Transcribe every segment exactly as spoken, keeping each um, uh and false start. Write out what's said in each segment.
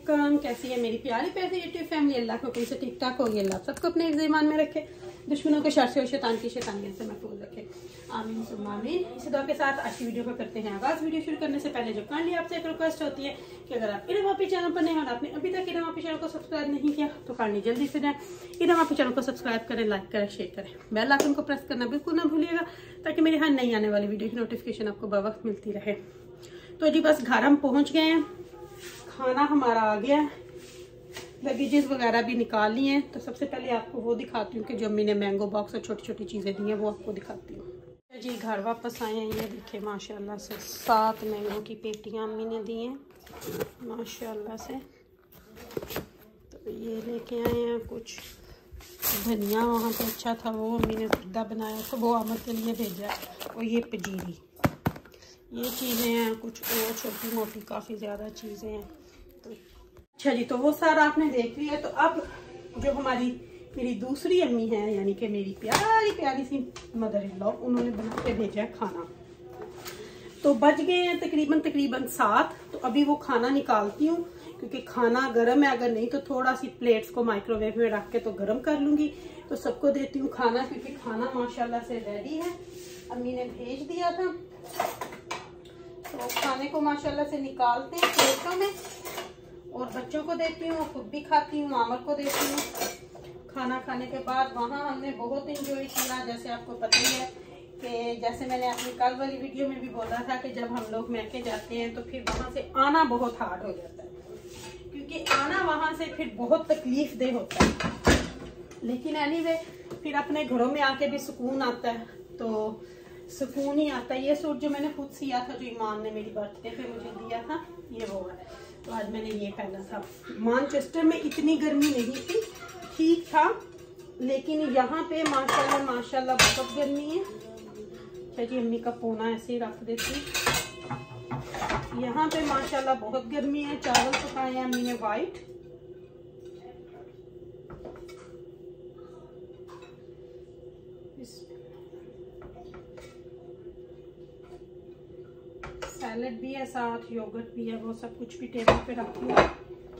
अलैकुम, कैसी है मेरी प्यारी प्यारी यूट्यूब फैमिली। अल्लाह को से ठीक ठाक होगी। अल्लाह सबको अपने ईमान में रखे, दुश्मनों के शर से और शैतान की शैतानियत से महफूज रखे, आमीन सुम्मा आमीन। इसी दुआ के साथ आज की वीडियो को करते हैं आगाज। वीडियो शुरू करने से पहले जो काइंडली आपसे एक रिक्वेस्ट होती है कि अगर आप इधर वापी चैनल पर नहीं और आपने अभी तक इधर वापी चैनल को सब्सक्राइब नहीं किया तो काइंडली जल्दी से जाएं, इधर वापी चैनल को सब्सक्राइब करें, लाइक करें, शेयर करें, बेल आइकन को प्रेस करना बिल्कुल ना भूलिएगा ताकि मेरी हर नई आने वाली वीडियो की नोटिफिकेशन आपको बर वक्त मिलती रहे। तो जी बस घर हम पहुंच गए हैं, खाना हमारा आ गया है, लगेजेस वगैरह भी निकाल लिए हैं। तो सबसे पहले आपको वो दिखाती हूँ कि जो अम्मी ने मैंगो बॉक्स और छोटी छोटी चीज़ें दी हैं वो आपको दिखाती हूँ। जी घर वापस आए हैं, ये देखिए माशाल्लाह से सात मैंगो की पेटियाँ अम्मी ने दी हैं माशाल्लाह से। तो ये लेके आए हैं कुछ धनिया, वहाँ पे अच्छा था वो अम्मी ने खुदा बनाया तो वो आमद के लिए भेजा। और ये पजीरी, ये चीज़ें हैं कुछ और छोटी मोटी काफ़ी ज़्यादा चीज़ें हैं। तो अच्छा जी, तो वो सारा आपने देख लिया। तो अब जो हमारी मेरी दूसरी अम्मी है यानी कि मेरी प्यारी प्यारी सी मदर इन लॉ, उन्होंने बना के भेजा है खाना। तो बज गए हैं तकरीबन तकरीबन सात। तो अभी वो खाना निकालती हूँ क्योंकि खाना गर्म है, अगर नहीं तो थोड़ा सी प्लेट्स को माइक्रोवेव में रख के तो गर्म कर लूँगी। तो सबको देती हूँ खाना क्योंकि खाना माशाल्लाह से रेडी है, अम्मी ने भेज दिया था। तो खाने को माशाल्लाह से निकालते हैं प्लेटों में और बच्चों को देती हूँ, खुद भी खाती हूँ, मामर को देती हूँ। खाना खाने के बाद वहाँ हमने बहुत इंजॉय किया। जैसे आपको पता ही है कि जैसे मैंने अपनी कल वाली वीडियो में भी बोला था कि जब हम लोग मैके जाते हैं तो फिर वहाँ से आना बहुत हार्ड हो जाता है क्योंकि आना वहाँ से फिर बहुत तकलीफ दे होता है। लेकिन एनीवे फिर अपने घरों में आके भी सुकून आता है, तो सुकून ही आता है। ये सूट जो मैंने खुद सिया था, जो ईमान ने मेरी बर्थडे पे मुझे दिया था, ये वो है। तो आज मैंने ये पहना था। मानचेस्टर में इतनी गर्मी नहीं थी, ठीक था, लेकिन यहाँ पे माशाल्लाह माशाल्लाह बहुत गर्मी है। अच्छा जी, अम्मी का पोना ऐसे ही रख देती। यहाँ पे माशाल्लाह बहुत गर्मी है। चावल पकाए हैं अम्मी ने वाइट, सैलेड भी है साथ, योगर्ट भी है, वो सब कुछ भी टेबल पे रखी है।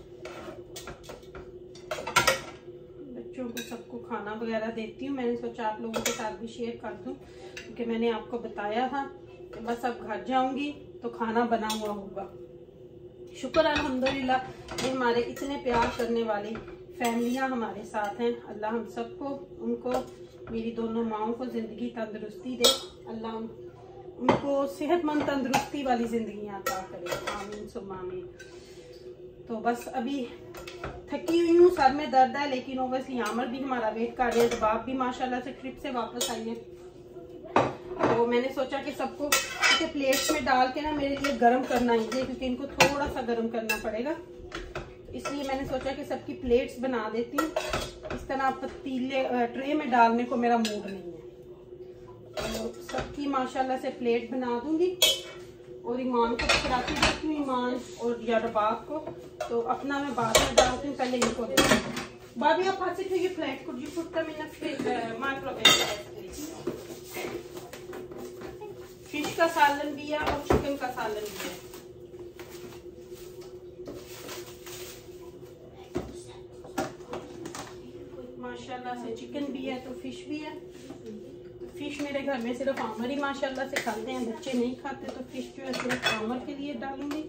बच्चों को सबको खाना वगैरह देती हूँ। मैंने सोचा आप लोगों के साथ भी शेयर कर दूँ क्योंकि मैंने आपको बताया था कि बस अब घर जाऊंगी तो खाना बना हुआ होगा। शुक्र अल्हम्दुलिल्लाह ये हमारे इतने प्यार करने वाली फैमिलियाँ हमारे साथ हैं। अल्लाह हम सबको, उनको, मेरी दोनों माओं को ज़िंदगी तंदुरुस्ती दे, अल्लाह उनको सेहतमंद तंदुरुस्ती वाली जिंदगी अता करे, आमीन सुम्मा आमीन। तो बस अभी थकी हुई हूँ, सर में दर्द है, लेकिन ओवैसली आमर भी हमारा वेट कर रहे हैं। तो बाप भी माशाल्लाह से ट्रिप से वापस आई है। तो मैंने सोचा कि सबको इसे प्लेट्स में डाल के ना मेरे लिए गर्म करना ही है क्योंकि इनको थोड़ा सा गर्म करना पड़ेगा। इसलिए मैंने सोचा कि सबकी प्लेट्स बना देती हूँ। इस तरह पतीले ट्रे में डालने को मेरा मूड नहीं है। तो सबकी माशाल्लाह से प्लेट बना दूंगी और ईमान को खिलाती देती हूँ, ईमान और या रबाब को। तो अपना मैं बाद में डालती हूँ, पहले इनको देती हूँ। बाबी आप पास से plate could you put them in a microwave. Fish का सालन भी है और चिकन का सालन भी है। माशाल्लाह से चिकन भी है तो फिश भी है। फिश मेरे घर में सिर्फ आमर ही माशाल्लाह से खाते हैं, बच्चे नहीं खाते। तो फिश जो है सिर्फ आमर के लिए डालूंगी।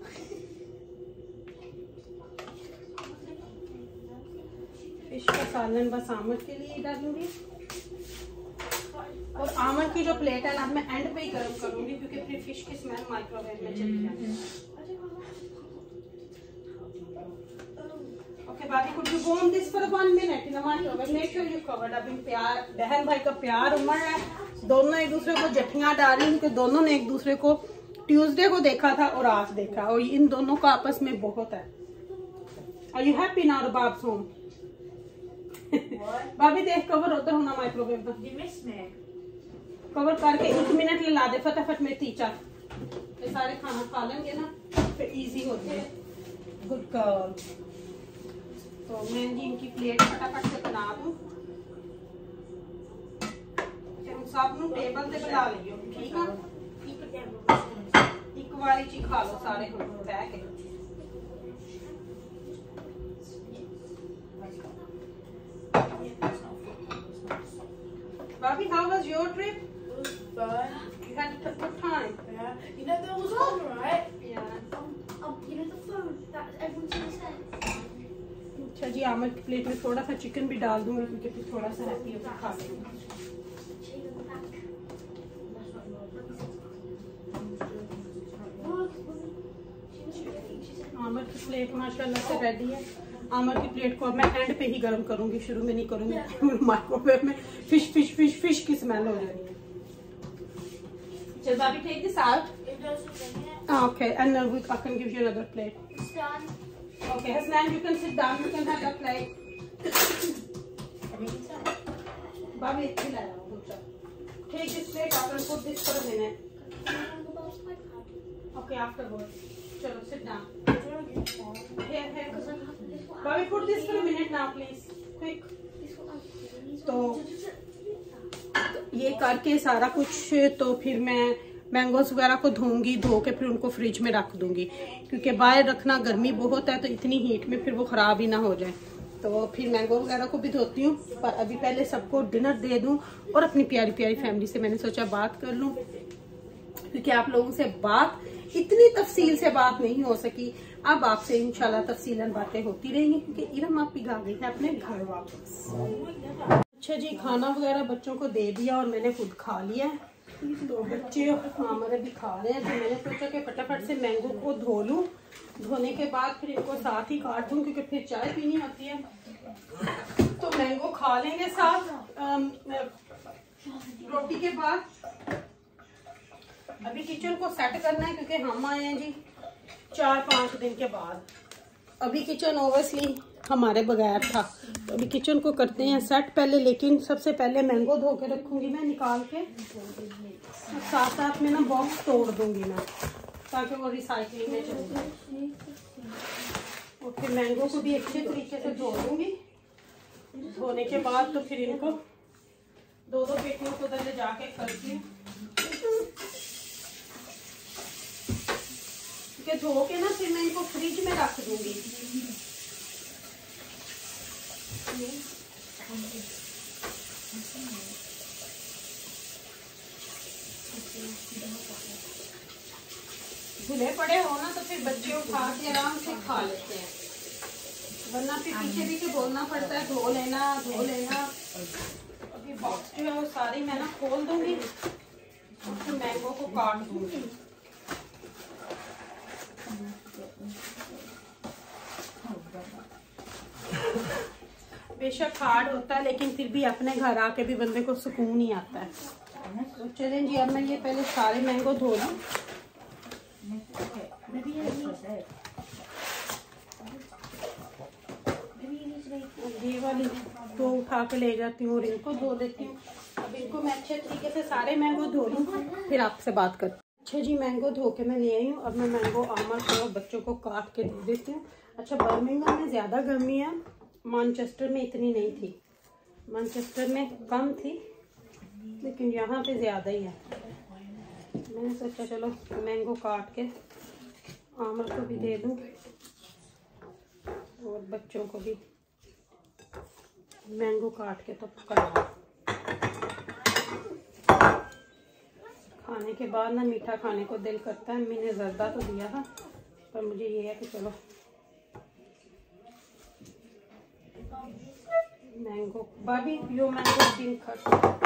फिश का सालन बस आमर के लिए डालूंगी। और आमर की जो प्लेट है ना मैं एंड पे ही गर्म करूंगी क्योंकि फिर फिश की स्मेल माइक्रोवेव में चली जाती है। बाकी could you go on this for one minute in a microwave? Make sure you covered. अभी प्यार, बहन भाई का प्यार उमड़ है, दोनों एक दूसरे को जठियां डाली क्योंकि दोनों ने एक दूसरे को ट्यूसडे को देखा था और आज देखा, और इन दोनों का आपस में बहुत है। Are you happy now, Bab's home? भाभी देख कवर उधर होना माइक्रोवेव में, कवर करके एक मिनट ला दे फटाफट में तीचा। ये सारे खाना खा लेंगे ना फिर इजी हो जाए। Good girl. तो मैं जी इनकी प्लेट फटाफट से बना दूं। सब नूं टेबल ते बुला लियो, ठीक है। एक बारी ची खा लो सारे बैठ के। Bobby, how was your trip? It was fun. You had a good time. Yeah. You know there was fun, right? Yeah. Um, um, you know the food that everyone's gonna say? अच्छा जी, आमर की plate में थोड़ा सा chicken भी डाल दूंगी क्योंकि फिर थोड़ा सा हैप्पी होकर खा लेंगे। Chicken in the back. आमर की प्लेट माशाल्लाह से रेडी है। आमर की प्लेट को अब मैं एंड पे ही गर्म करूंगी, शुरू में नहीं करूंगी। माइक्रोवेव में फिश फिश फिश फिश की स्मेल हो जानी है। चल भाभी, take this out. It doesn't bring it. Okay, and then we, I can give you another plate. It's done. Okay, Hasnan, you can sit down. You can have that plate. Bobby, it's still around. Good job. Take this plate. I can put this for a minute. Okay, afterwards. Chalo, sit down. Here, here. Bobby, put this for a minute now, please. Quick. तो ये करके सारा कुछ तो फिर मैं mangoes वगैरह को धोऊंगी, धो के फिर उनको फ्रिज में रख दूंगी क्योंकि बाहर रखना गर्मी बहुत है तो इतनी हीट में फिर वो खराब ही ना हो जाए। तो फिर मैंगो वगैरह को भी धोती हूँ, पर अभी पहले सबको डिनर दे दूं और अपनी प्यारी प्यारी फैमिली से मैंने सोचा बात कर लूं क्योंकि आप लोगों से बात इतनी तफसील से बात नहीं हो सकी। अब आपसे इंशाल्लाह तफसीलन बातें होती रहेंगी क्योंकि इरम आप पिघा गई है अपने घर वापस। अच्छा जी, खाना वगैरह बच्चों को दे दिया और मैंने खुद खा लिया है। तो बच्चे हमारे भी खा रहे हैं तो मैंने सोचा कि फटाफट से मैंगो को धो लूं, धोने के बाद फिर इनको साथ ही काट दूं क्योंकि फिर चाय पीनी होती है। तो मैंगो खा लेंगे साथ अम, रोटी के बाद। अभी किचन को सेट करना है क्योंकि हम आए हैं जी चार पाँच दिन के बाद। अभी किचन ओवरसली हमारे बगैर था तो अभी किचन को करते हैं सेट पहले, लेकिन सबसे पहले मैंगो धो के रखूंगी मैं निकाल के, साथ साथ में ना बॉक्स तोड़ दूंगी मैं ताकि वो रिसाइकलिंग में चले जाए। और फिर मैंगो को भी अच्छे तरीके से धो दूंगी। धोने के बाद तो फिर इनको दो दो पेटियों को उधर ले जाके करती हूँ क्योंकि धो के ना फिर मैं इनको फ्रिज में रख दूंगी। धुले पड़े हो ना तो फिर बच्चे उठा के आराम से खा लेते हैं, वरना फिर पीछे पीछे बोलना पड़ता है धो लेना धो लेना। अभी बॉक्स जो है वो सारी मैं ना खोल दूंगी और फिर मैंगो को काट दूंगी। बेशक हार्ड होता है लेकिन फिर भी अपने घर आके भी बंदे को सुकून ही आता है। तो चलें जी, अब मैं ये पहले सारे मैंगो धो लूं। ये वाली तो उठा के ले जाती हूँ और इनको धो लेती हूँ। अब इनको मैं अच्छे तरीके से सारे मैंगो धो लूँ फिर आपसे बात करती हूँ। अच्छा जी, मैंगो धो के मैं ले आई हूँ। अब मैं मैंगो आमर को बच्चों को काट के दे देती हूँ। अच्छा, बर्मिंघम में ज़्यादा गर्मी है, मैनचेस्टर में इतनी नहीं थी। मैनचेस्टर में कम थी लेकिन यहाँ पे ज़्यादा ही है। मैंने सोचा चलो मैंगो काट के आमर को भी दे दूँ और बच्चों को भी मैंगो काट के तो पकड़ा। खाने के बाद ना मीठा खाने को दिल करता है। मैंने जर्दा तो दिया था पर मुझे ये है कि चलो मैंगो। बाबी यो मैंगो बीन कट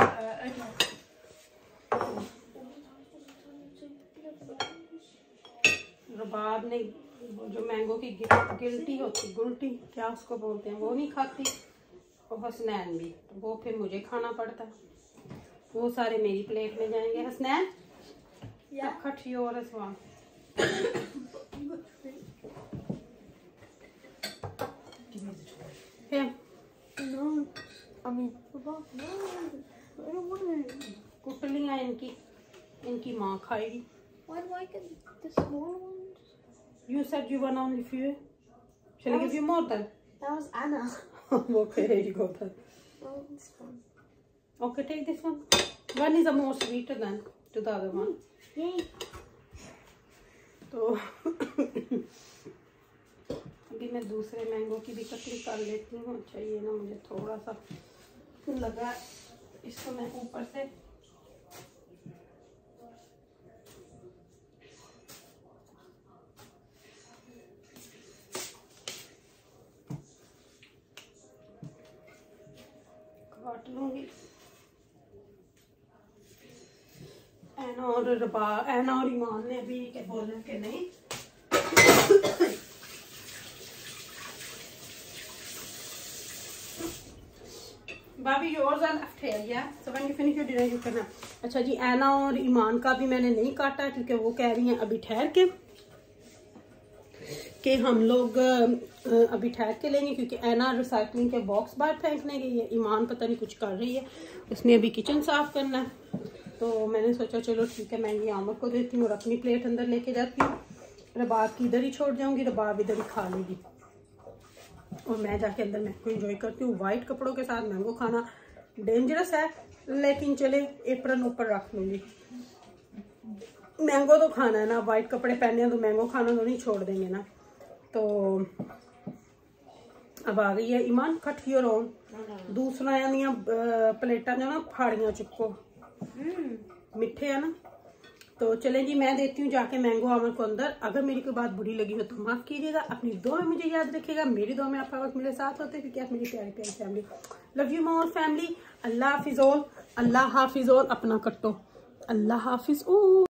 रबाब नहीं, जो मैंगो की गिल्टी होती, गुल्टी क्या उसको बोलते हैं, वो नहीं खाती। और हसनैन भी, वो फिर मुझे खाना पड़ता है। वो सारे मेरी प्लेट में जाएंगे। Hasnain cut your as well. Here. No, I mean, no, I don't want it. कुटलियाँ इनकी इनकी माँ खाएगी। Why do I get the small ones? You said you want only few. Shall I give you more then? That was Anna. Okay, here you go then. Oh, this one. Okay, take this one. One is a more sweeter than to the other one. Yay. तो अभी मैं दूसरे mango की भी कटली कर लेती हूँ। अच्छा, ये ना मुझे थोड़ा सा लगा इसको मैं ऊपर से काट लूंगी। ऐना और रबा ऐना और ईमान ने अभी क्या बोला कि नहीं भाभी योर्स आर लेफ्ट हियर या so when you finish your dinner you करना। अच्छा जी, ऐना और ईमान का भी मैंने नहीं काटा क्योंकि वो कह रही हैं अभी ठहर के कि हम लोग अभी ठहर के लेंगे, क्योंकि ऐना रिसाइकलिंग के बॉक्स बाहर फेंकने गई है, ईमान पता नहीं कुछ कर रही है, उसने अभी किचन साफ करना है। तो मैंने सोचा चलो ठीक है, मैं ये आमर को देती हूँ और अपनी प्लेट अंदर लेके जाती हूँ। रबाब की इधर ही छोड़ जाऊंगी, रबाब इधर ही खा लेगी और मैं जाके अंदर मैंगो को एंजॉय करती हूँ। वाइट कपड़ों के साथ मैंगो खाना डेंजरस है, लेकिन चले एप्रन ऊपर रख लूंगी। मैंगो तो खाना है ना, वाइट कपड़े पहने हैं तो मैंगो खाना तो नहीं छोड़ देंगे ना। तो अब आ गई है ईमान कट योर ओन दूसरा यानी प्लेटा जो ना फाड़ियाँ चुको मिठे है ना। तो चले जी, मैं देती हूँ जाके मैंगो आमर को अंदर। अगर मेरी कोई बात बुरी लगी हो तो माफ कीजिएगा, अपनी दुआ में मुझे याद रखिएगा। मेरी दुआ में आप वक्त मेरे साथ होते क्योंकि आप मेरी प्यारी प्यारी family. Love you more family. अल्लाह हाफिज ऑल, अल्लाह हाफिज ऑल। अपना कट्टो, अल्लाह हाफिज। ओ